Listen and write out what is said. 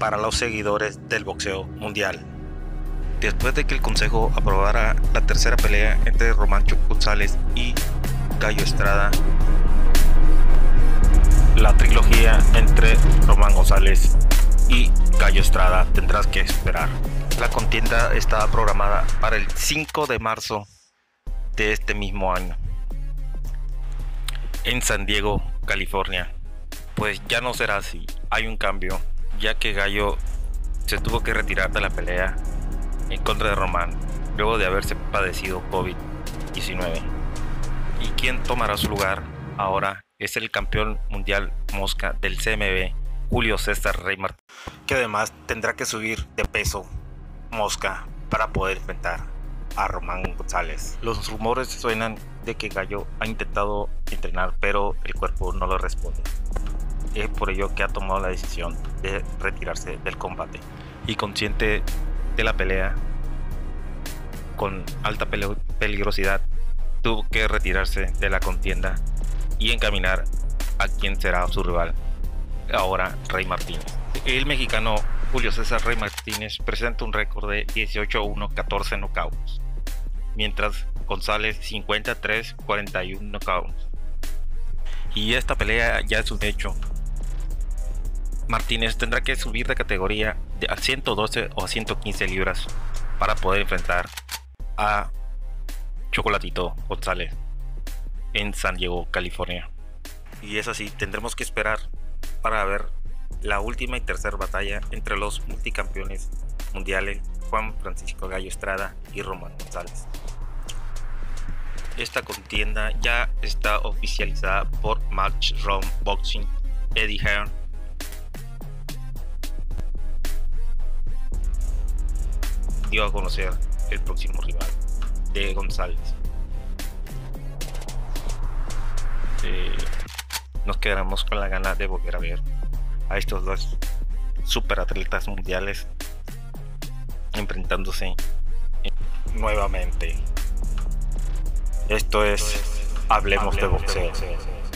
para los seguidores del boxeo mundial. Después de que el consejo aprobara la tercera pelea entre Román González y Gallo Estrada, la trilogía entre Román González y Gallo Estrada tendrás que esperar. La contienda estaba programada para el 5 de marzo de este mismo año en San Diego, California. Pues ya no será así, hay un cambio, ya que Gallo se tuvo que retirar de la pelea en contra de Román luego de haberse padecido COVID-19. Y quien tomará su lugar ahora es el campeón mundial mosca del CMB, Julio César Rey Martínez, que además tendrá que subir de peso mosca para poder enfrentar a Román González. Los rumores suenan de que Gallo ha intentado entrenar, pero el cuerpo no lo responde. Es por ello que ha tomado la decisión de retirarse del combate. Y consciente de la pelea con alta peligrosidad, tuvo que retirarse de la contienda y encaminar a quien será su rival, ahora Rey Martínez. El mexicano Julio César Rey Martínez presenta un récord de 18-1, 14 knockouts, mientras González 53, 41 knockouts. Y esta pelea ya es un hecho. Martínez tendrá que subir de categoría a 112 o a 115 libras para poder enfrentar a Chocolatito González en San Diego, California. Y es así, tendremos que esperar para ver la última y tercera batalla entre los multicampeones mundiales Juan Francisco Gallo Estrada y Román González. Esta contienda ya está oficializada por Matchroom Boxing. Eddie Hearn dio a conocer el próximo rival de González. Nos quedaremos con la gana de volver a ver a estos dos superatletas mundiales enfrentándose nuevamente. Esto es Hablemos de Boxeo.